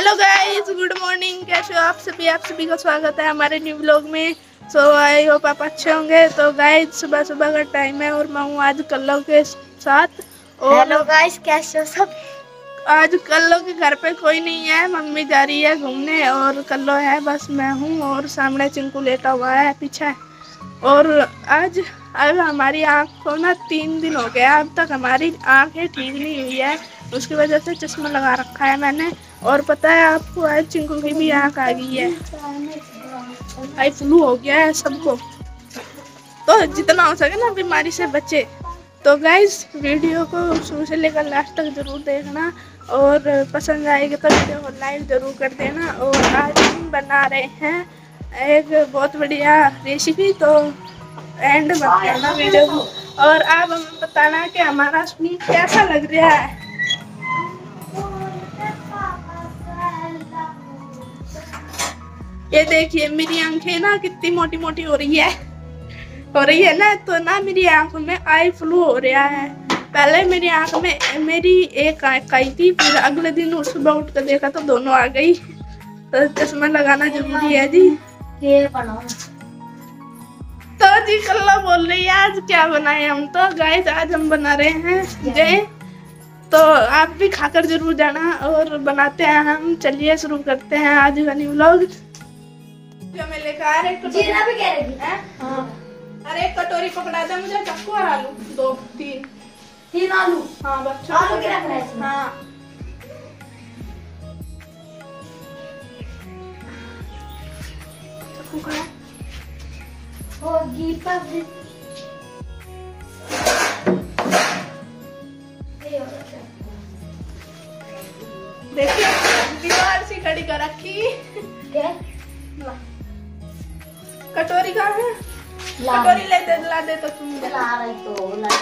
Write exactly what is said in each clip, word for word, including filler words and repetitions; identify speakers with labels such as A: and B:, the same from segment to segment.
A: Hello guys, good morning. कैसे हो आप सभी? आप सभी का स्वागत है हमारे न्यू व्लॉग में। सो आई होप आप अच्छे होंगे। तो गाइस, सुबह सुबह का टाइम है और मैं हूँ आज कल्लो के साथ। और
B: हेलो गाइस, कैसे हो सब?
A: आज कल्लो के घर पे कोई नहीं है, मम्मी जा रही है घूमने और कल्लो है, बस मैं हूँ और सामने चिंकू लेटा हुआ है पीछे। और आज अब हमारी आँख को ना तीन दिन हो गया, अब तक हमारी आँखें ठीक नहीं हुई है, उसकी वजह से चश्मा लगा रखा है मैंने। और पता है आपको, आज चिंकू की भी आँख आ गई है, आई फ्लू हो गया है सबको। तो जितना हो सके ना बीमारी से बचे। तो गाइस, वीडियो को शुरू से लेकर लास्ट तक जरूर देखना और पसंद आएगी तो वीडियो को लाइक जरूर कर देना। और आज हम बना रहे हैं एक बहुत बढ़िया रेसिपी, तो एंड मत करना वीडियो को। और आप हमें बताना कि हमारा स्वीट कैसा लग रहा है। ये देखिए मेरी आंखें ना कितनी मोटी मोटी हो रही है हो रही है ना। तो ना मेरी आंखों में आई फ्लू हो रहा है। पहले मेरी आंख में मेरी एक आंख आई थी, फिर अगले दिन सुबह उठ कर देखा तो दोनों आ गई। तो चश्मा लगाना जरूरी है जी।
B: ये बनाओ।
A: तो जी कल्ला बोल रही है आज क्या बनाए हम। तो गाइस, आज हम बना रहे हैं जय। तो आप भी खाकर जरूर जाना और बनाते हैं हम। चलिए शुरू करते हैं आज का न्यू व्लॉग। जो मैं लेकर आ रहे
B: जीरा भी कह रही है।
A: हाँ, अरे एक कटोरी पकड़ा दे मुझे, चक्कू और आलू दो तीन
B: तीन आलू।
A: हाँ बच्चों
B: आलू के रखना है इसमें।
A: हाँ चक्कू खड़ा
B: और घी पर भी
A: देखिए दीवार सी खड़ी कर रखी।
B: क्या?
A: कटोरी कहाँ है?
B: ला
A: कटोरी ले दे, ला दे तो तुम
B: ला रही तो ला।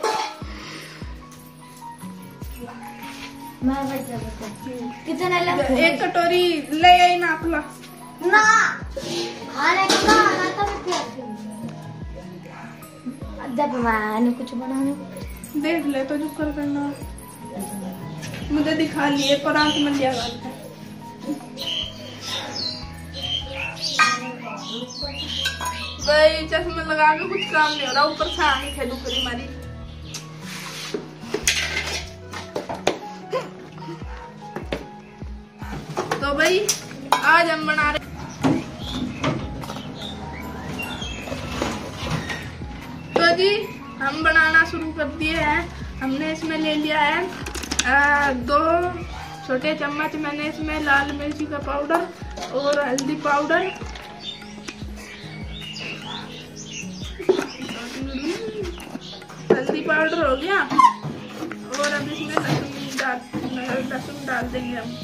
B: मैं बैठ जाता हूँ। कितने लगे?
A: एक कटोरी ले आई ना अपना
B: ना खाने को ना आना तो मैं क्या जब मैंने कुछ बनाने को
A: देख ले तो चुप कर करना। मुझे दिखा लिए पर आंख में लिया गया। भाई चश्मे लगा के कुछ काम नहीं हो रहा, ऊपर से आंख है दुख रही हमारी। तो भाई आज हम बना रहे तो जी हम बनाना शुरू कर दिए हैं। हमने इसमें ले लिया है आ, दो छोटे चम्मच मैंने इसमें लाल मिर्ची का पाउडर और हल्दी पाउडर, हल्दी पाउडर हो गया। और अब इसमें लहसुन डाल लहसुन डाल देंगे हम,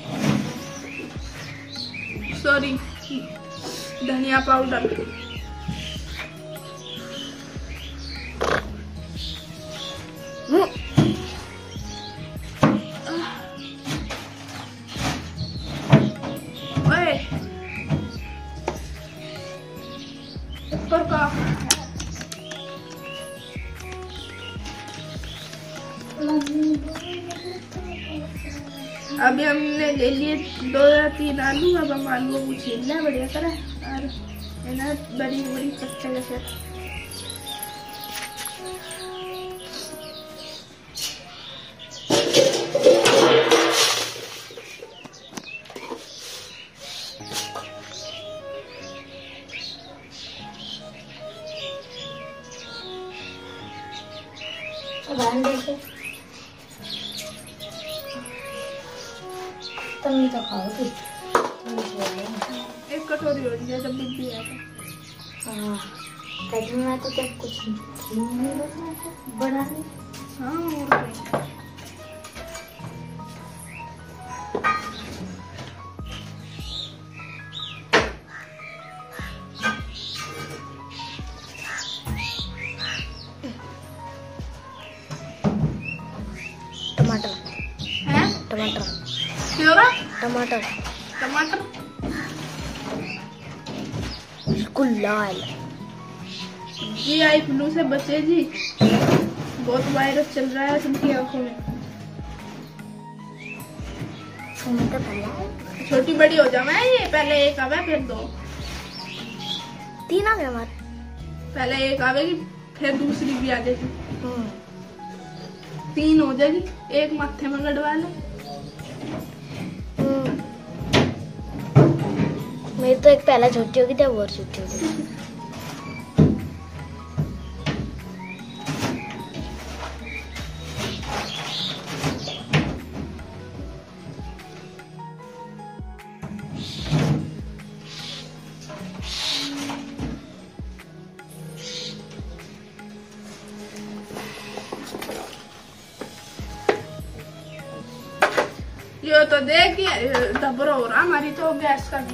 A: सॉरी धनिया पाउडर। ऊपर का अभी हमने ले लिए दो या तीन आलू। अब हम आलू को छीलना है बढ़िया तरह और है ना बड़ी बड़ी कच्चे जैसे।
B: तुम तो खाओ तू।
A: एक कटोरी हो रही है जब भी है।
B: हाँ, कहीं मैं तो जब कुछ नहीं बना नहीं।
A: हाँ और
B: टमाटर
A: है
B: टमाटर
A: क्यों
B: टमाटर
A: टमाटर
B: बिल्कुल लाल।
A: जी आई फ्लू से बचे जी, बहुत वायरस चल रहा है सबकी आंखों में।
B: तुम्हें तो पहले
A: छोटी बड़ी हो जाए ये, पहले एक आवे फिर दो,
B: तीन आ गए हमारे।
A: पहले एक आवेगी फिर दूसरी भी आ जाएगी, तीन हो जाएगी, एक माथे में गड़वा ले।
B: मेरी तो एक पहला छोटी होगी तो और छोटी होगी।
A: ये तो देखिए दबरो हो रहा हमारी तो गैस का भी।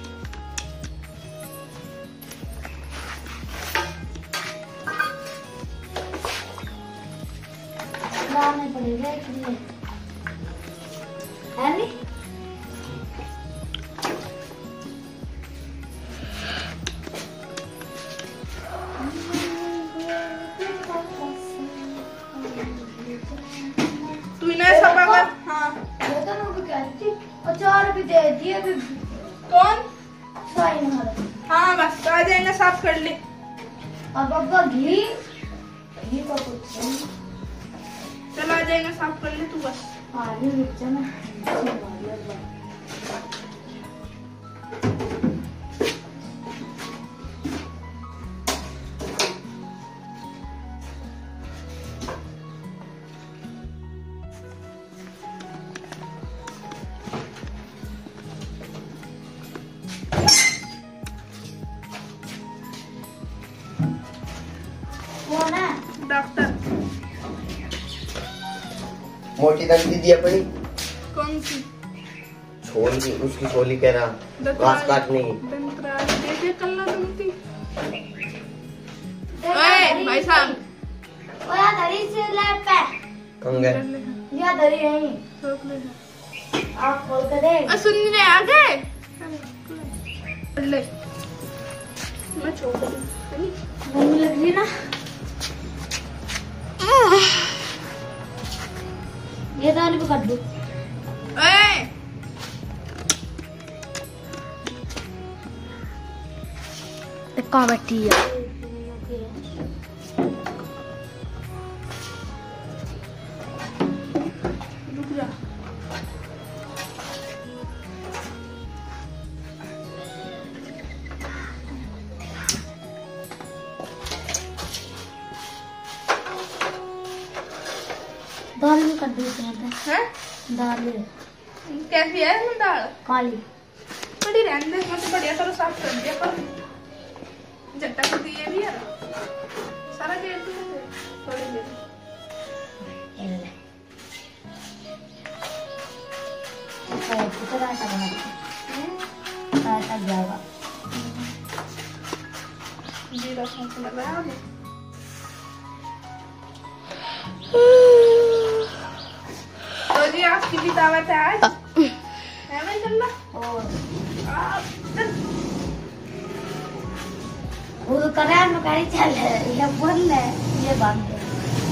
B: लाने पड़ेगा इसलिए है नहीं।
A: तू इन्हें सब अगर हाँ
B: अचार भी दे दिए भी।
A: कौन
B: साइन हमारा।
A: हाँ बस आ जाएंगे, साफ कर ले।
B: अब अब्बा घी घी का कुछ नहीं।
A: चल आ जाएंगे, साफ कर ले तू बस।
B: आलू मिर्चा ना
A: डॉक्टर
C: मोटी दंती दी अपनी
A: कौन सी
C: छोली, उसकी छोली कह रहा घास काटने की।
A: दंतराज देखे कल ना दंती। ओए भाई साहब,
B: ओ यार दरी से ले पे
C: कंगे
B: या दरी नहीं
A: रोक ले।
B: आप खोल कर दे।
A: आ सुन ले आ गए ले, मैं छोड़ दूं
B: नहीं लग रही ना। ये दाल भी काट दो।
A: ओए
B: कहाँ बैठी है?
A: रुक जा।
B: दाल भी काट दो इसमें।
A: हैं
B: दाल
A: कैसी है दाल?
B: काली
A: बड़ी रहने दे, मतलब बढ़िया करो, साफ कर दिया करो। जट्टा को दिए भी है सारा घेर दिया थोड़ी देर।
B: कितना आटा बना आटा जाएगा।
A: जीरा सौंफ लगाया अभी। तो जी आपकी भी दावत है आज, है भाई चलना।
B: और
A: आप चल
B: वो तो करार में गाड़ी चल है, ये बंद है, ये बंद है।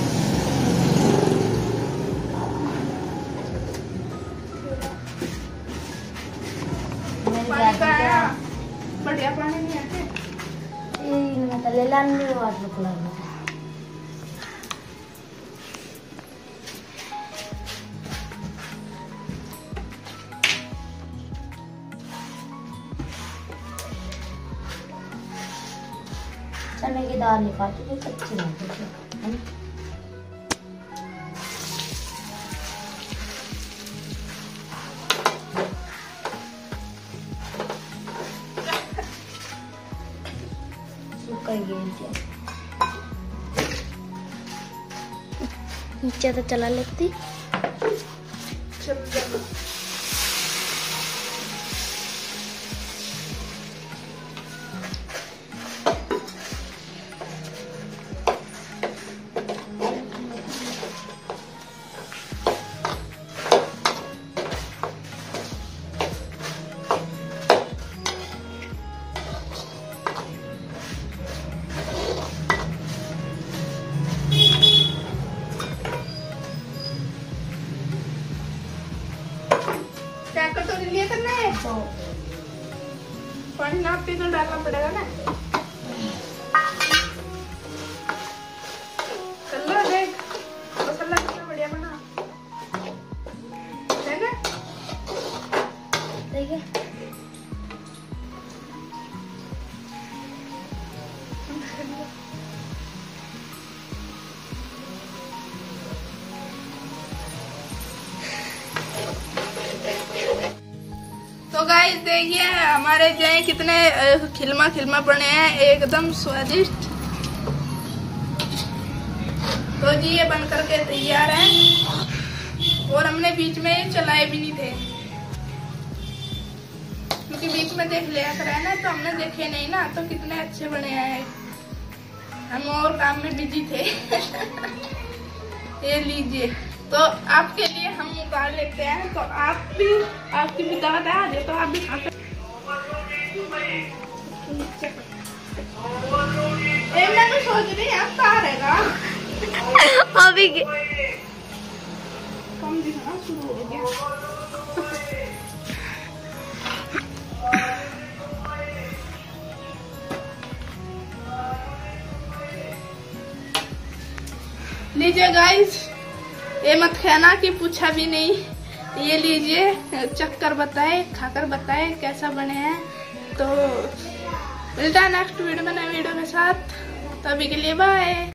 A: पानी का आया, बढ़िया पानी नहीं आते।
B: ये मतलब ले लाने वाला खुला है। चने की दाल निकाल के कच्ची लगती है। नीचे तो चला लेती।
A: चल जाना। लिए करने तो पानी नापती तो डालना पड़ेगा ना। चलो देख मसाला कितना बढ़िया बना है ना।
B: देखिए
A: तो गाइस देखिए हमारे जय कितने खिलमा खिलमा बने हैं, एकदम स्वादिष्ट। तो जी ये बन करके तैयार है और हमने बीच में चलाए भी नहीं थे क्योंकि बीच में देख लिया करा है ना, तो हमने देखे नहीं ना, तो कितने अच्छे बने हैं। हम और काम में बिजी थे। ये लीजिए, तो आपके लिए हम उतार लेते हैं, तो आप भी आपकी भी दावत है आज, तो आप भी खा सकते। मैं तो सोच रही हूँ तारेगा
B: अभी
A: कम दिखना शुरू हो गया। लीजिए गाइस, ये मत कहना कि पूछा भी नहीं। ये लीजिए, चक्कर बताए, खाकर बताए कैसा बने हैं। तो मिलता है नेक्स्ट वीडियो में नए वीडियो के साथ, तभी के लिए बाय।